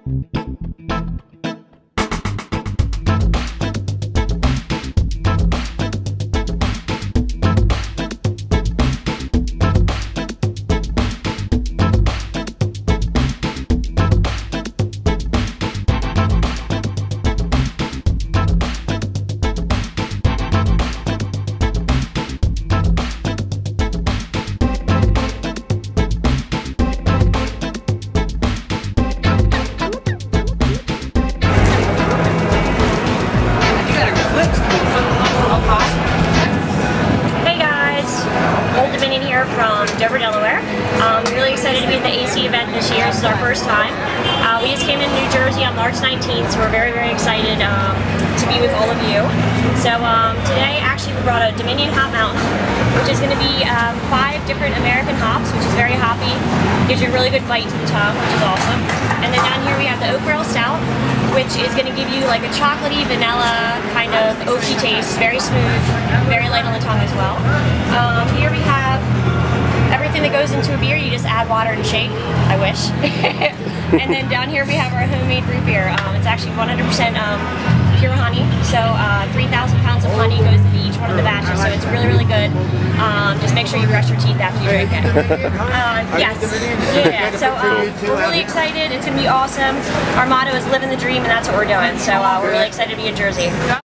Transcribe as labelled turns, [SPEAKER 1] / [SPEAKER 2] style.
[SPEAKER 1] From Dover, Delaware. Really excited to be at the AC event this year. This is our first time. We just came in New Jersey on March 19th, so we're very, very excited to be with all of you. So today, actually, we brought a Dominion Hop Mountain, which is going to be 5 different American hops, which is very hoppy. Gives you a really good bite to the tongue, which is awesome. And then down here we have the Oak Barrel Stout, which is going to give you like a chocolatey, vanilla kind of oaky taste, very smooth, very light on the tongue as well. Here we have everything that goes into a beer. You just add water and shake. I wish. And then down here we have our homemade root beer. It's actually 100% pure honey. So 3,000 pounds of honey goes into each one of the batches. So it's really, really good. Just make sure you brush your teeth after you drink it. Yes. Yeah. So we're really excited. It's going to be awesome. Our motto is living the dream, and that's what we're doing. So we're really excited to be in Jersey.